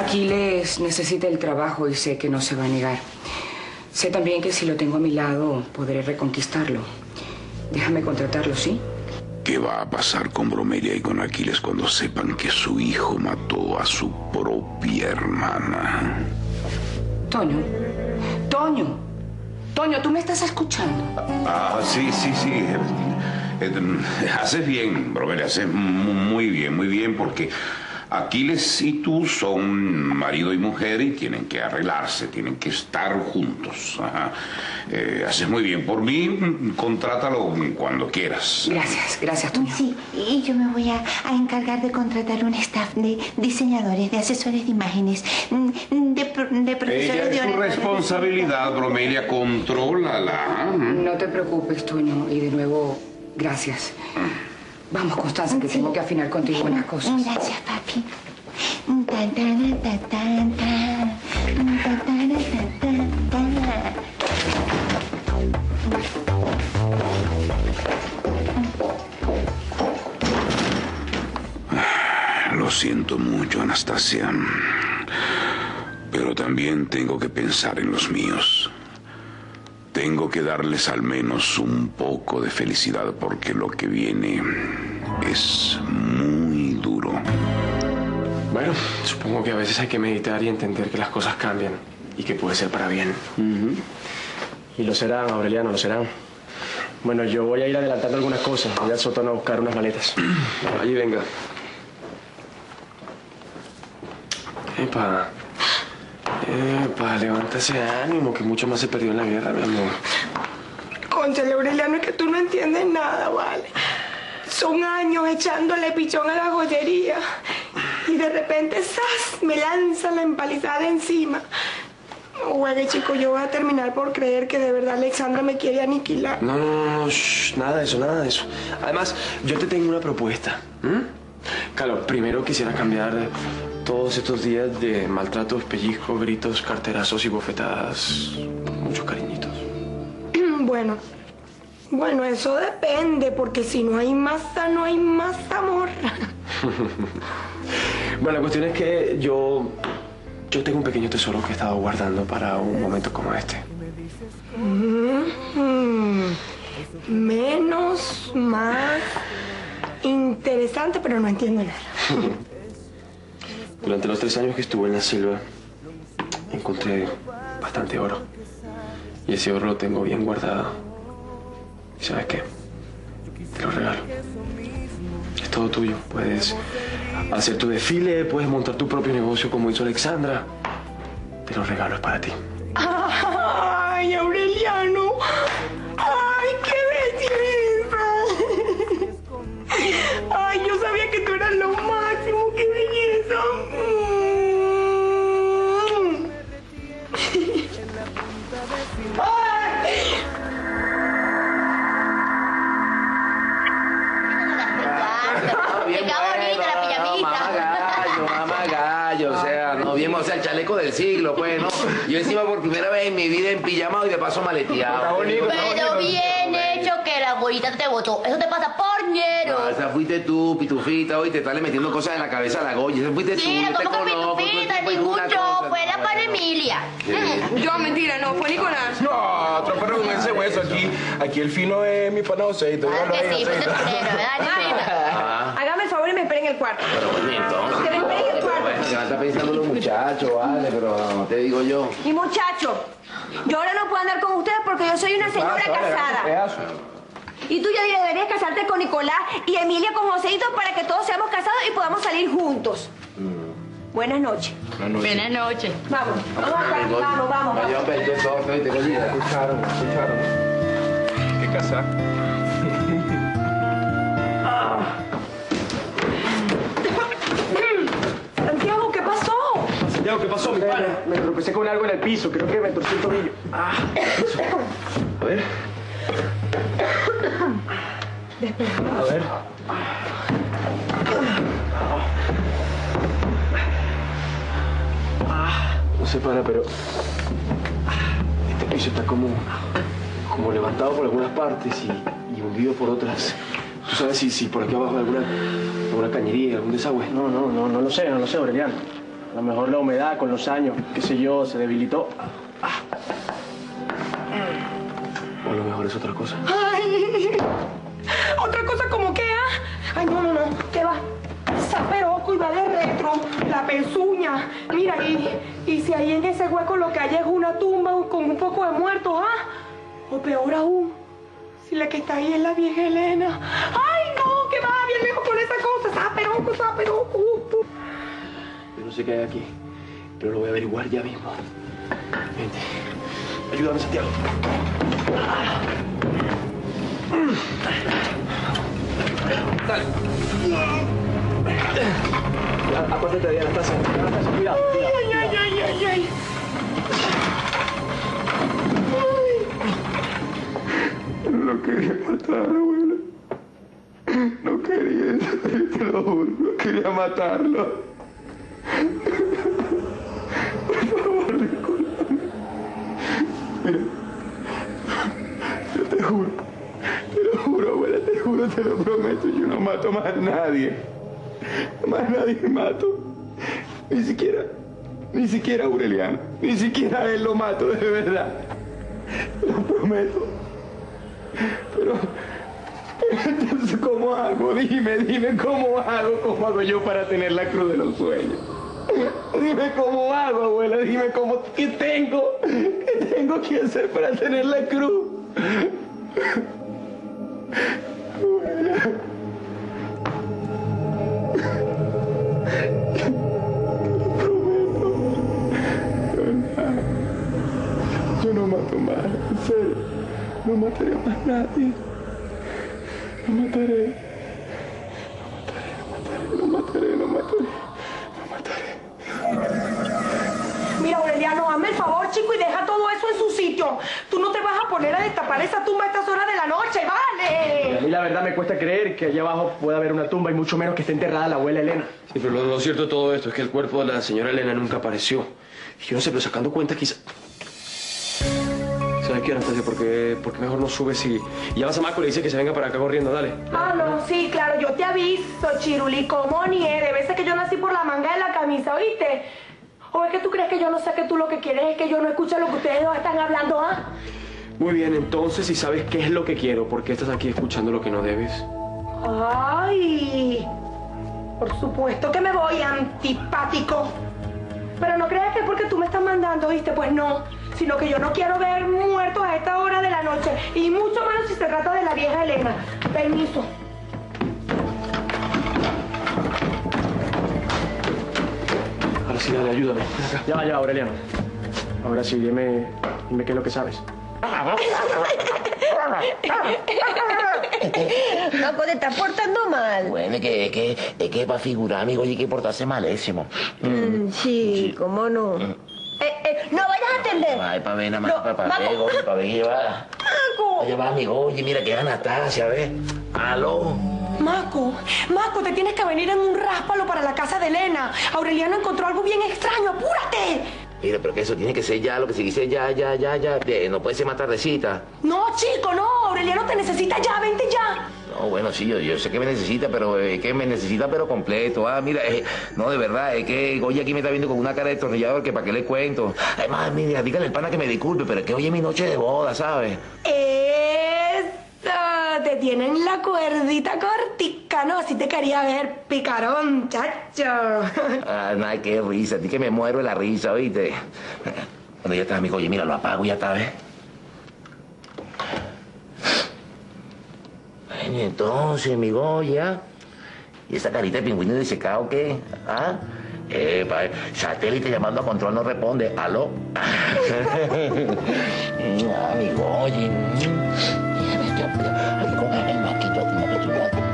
Aquiles necesita el trabajo y sé que no se va a negar. Sé también que si lo tengo a mi lado, podré reconquistarlo. Déjame contratarlo, ¿sí? ¿Qué va a pasar con Bromelia y con Aquiles cuando sepan que su hijo mató a su propia hermana? Toño. Toño. Toño, ¿tú me estás escuchando? Sí. Haces bien, Bromelia, haces muy bien, porque Aquiles y tú son marido y mujer y tienen que arreglarse, tienen que estar juntos. Ajá. Haces muy bien. Por mí, contrátalo cuando quieras. Gracias, Toño. Sí, y yo me voy a encargar de contratar un staff de diseñadores, de asesores de imágenes, de profesores Ella de es tu responsabilidad, Bromelia, contrólala. No te preocupes, Toño, y de nuevo, gracias. Vamos, Constanza, que tengo que afinar contigo unas cosas. Gracias, papi. Lo siento mucho, Anastasia. Pero también tengo que pensar en los míos. Tengo que darles al menos un poco de felicidad porque lo que viene es muy duro. Bueno, supongo que a veces hay que meditar y entender que las cosas cambian y que puede ser para bien. Y lo serán, Aureliano, lo serán. Bueno, yo voy a ir adelantando algunas cosas. Voy al sótano a buscar unas maletas. Allí venga. Epa, levántase, ánimo, que mucho más se perdió en la guerra, mi amor. Cónchale, Aureliano, es que tú no entiendes nada, ¿vale? Son años echándole pichón a la joyería. Y de repente, ¡zas!, me lanza la empalizada encima. No juegue, chico, yo voy a terminar por creer que de verdad Alexandra me quiere aniquilar. No, nada de eso. Además, yo te tengo una propuesta. Claro, primero quisiera cambiar todos estos días de maltratos, pellizcos, gritos, carterazos y bofetadas por muchos cariñitos. Bueno, eso depende, porque si no hay masa, no hay más amor. Bueno, la cuestión es que yo tengo un pequeño tesoro que he estado guardando para un momento como este. Menos, más, interesante, pero no entiendo nada. Durante los 3 años que estuve en la selva, encontré bastante oro. Y ese oro lo tengo bien guardado. ¿Y sabes qué? Te lo regalo. Es todo tuyo. Puedes hacer tu desfile, puedes montar tu propio negocio como hizo Alexandra. Te lo regalo, es para ti. ¡Ay, Aureliano! ¡Ay, qué belleza! ¡Ay, yo sabía que tú eras lo máximo! ¡Qué belleza! O sea, el chaleco del siglo, pues, ¿no? Yo encima por primera vez en mi vida en pijama y de paso maleteado. Está bonito. Pero bien hecho que la abuelita te votó. Eso te pasa por ñero. No, esa fuiste tú, pitufita, hoy te estás metiendo cosas en la cabeza a la Goya. Esa fuiste tú, Sí, yo te no, como conozco. pitufita, ningún show, fue la pan Emilia. Yo, mentira, no, fue Nicolás. No, troparon con ese hueso aquí el fino es mi panoceito. Ah, que sí, pues es dinero, ¿verdad? Hágame el favor y me esperen en el cuarto. Pero bueno, entonces. Que me esperen en el cuarto. Bueno, ya está pensando los muchachos, vale, pero no te digo yo. Y muchacho, yo ahora no puedo andar con ustedes porque yo soy una señora casada. Y tú ya deberías casarte con Nicolás y Emilia con Joséito para que todos seamos casados y podamos salir juntos. Buenas noches. Buenas noches. Vamos, vamos. Vaya, yo todo, te voy a escucharon. ¿Qué casar? Santiago, ¿qué pasó? Santiago, ¿qué pasó, mi pana? Me tropecé con algo en el piso. Creo que me torcí el tobillo. A ver. A ver. No sé, pana, pero este piso está como levantado por algunas partes y hundido por otras. ¿Tú sabes si por aquí abajo hay alguna cañería, algún desagüe? No lo sé, Aureliano. A lo mejor la humedad con los años, qué sé yo, se debilitó. O a lo mejor es otra cosa. Ay, otra cosa como que, Ay, no, ¿qué va? Zaperoco y va de retro, la pezuña. Mira, y si ahí en ese hueco lo que hay es una tumba con un poco de muertos, O peor aún, si la que está ahí es la vieja Elena. ¡Ay, no! ¿Qué va? Bien lejos con esa cosa. Zaperoco. Yo no sé qué hay aquí, pero lo voy a averiguar ya mismo. Vente. Ayúdame, Santiago. Dale. Apártate de Anastasia. Cuidado. Ay. No quería matar, abuela. No quería, te lo juro. No quería matarlo. Por favor, discúlpame. Mira, yo te lo juro, abuela, te lo prometo. Yo no mato más a nadie. Más nadie mato. Ni siquiera a Aureliano. Ni siquiera a él lo mato, de verdad. Lo prometo. Pero entonces, ¿cómo hago? Dime, ¿cómo hago yo para tener la cruz de los sueños? Dime cómo hago, abuela, dime qué tengo que hacer para tener la cruz. Abuela. Yo no mato más, en serio. No mataré más a nadie. No mataré. Mira, Aureliano, hazme el favor, chico, y deja todo eso en su sitio. Tú no te vas a poner a destapar esa tumba a estas horas de la noche, ¿vale? A mí la verdad me cuesta creer que allá abajo pueda haber una tumba y mucho menos que esté enterrada la abuela Elena. Sí, pero lo cierto de todo esto es que el cuerpo de la señora Elena nunca apareció. Y yo no sé, pero sacando cuentas quizá... ¿Sabes qué, Anastasia? Porque mejor no subes y llamas a Marco y le dices que se venga para acá corriendo, dale. No, sí, claro, yo te aviso, Chiruli, como nieve. Veces que yo nací por la manga de la camisa, ¿oíste? ¿O es que tú crees que yo no sé que tú lo que quieres es que yo no escuche lo que ustedes dos están hablando, Muy bien, entonces, si sabes qué es lo que quiero, ¿por qué estás aquí escuchando lo que no debes? Ay, por supuesto que me voy, antipático. Pero no creas que es porque tú me estás mandando, ¿viste? Pues no, sino que yo no quiero ver muertos a esta hora de la noche, y mucho menos si se trata de la vieja Elena. Permiso. Ahora sí, dale, ayúdame. Acá. Ya, Aureliano. Ahora sí, dime qué es lo que sabes. Paco, te estás portando mal. Bueno, es que para figurar, amigo, hay que portarse malísimo. Sí, cómo no. No vayas a atender. Ay, para ver, nada más, para ver, llevar. Paco. Llevar, amigo, oye, mira que es Anastasia, ¿ves? Aló. Maco, te tienes que venir en un ráspalo para la casa de Elena. Aureliano encontró algo bien extraño, apúrate. Mira, pero que eso tiene que ser ya, lo que se dice ya. No puede ser más tardecita. No, chico, no. Aureliano te necesita ya, vente ya. No, bueno, sí, yo sé que me necesita, pero pero completo. Mira, no, de verdad, es que Goya aquí me está viendo con una cara de destornillador que para qué le cuento. Además, mira, dígale al pana que me disculpe, pero es que hoy es mi noche de boda, ¿sabes? Te tienen la cuerdita cortica, ¿no? Así te quería ver, picarón, chacho. Ay, qué risa, a ti que me muero de la risa, ¿oíste? Cuando ya está, amigo, oye, mira, lo apago y ya está, ¿ves? Bueno, entonces, mi Goya, ¿y esa carita de pingüino disecado qué? Satélite llamando a control no responde. ¿Aló? Mi Goya. Aquí con el maquito,